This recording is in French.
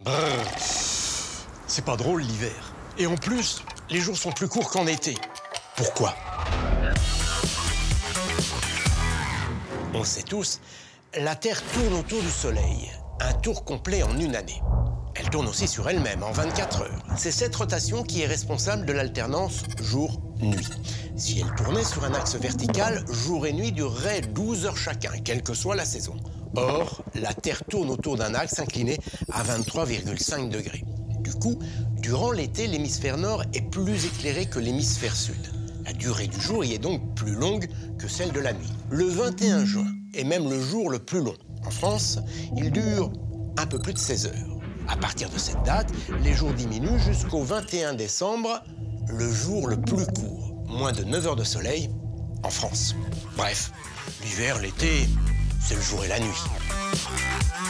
Brrr. C'est pas drôle l'hiver. Et en plus, les jours sont plus courts qu'en été. Pourquoi? On le sait tous, la Terre tourne autour du Soleil, un tour complet en une année. Elle tourne aussi sur elle-même en 24 heures. C'est cette rotation qui est responsable de l'alternance jour-nuit. Si elle tournait sur un axe vertical, jour et nuit dureraient 12 heures chacun, quelle que soit la saison. Or, la Terre tourne autour d'un axe incliné à 23,5 degrés. Du coup, durant l'été, l'hémisphère nord est plus éclairé que l'hémisphère sud. La durée du jour y est donc plus longue que celle de la nuit. Le 21 juin est même le jour le plus long. En France, il dure un peu plus de 16 heures. À partir de cette date, les jours diminuent jusqu'au 21 décembre, le jour le plus court. Moins de 9 heures de soleil en France. Bref, l'hiver, l'été, c'est le jour et la nuit.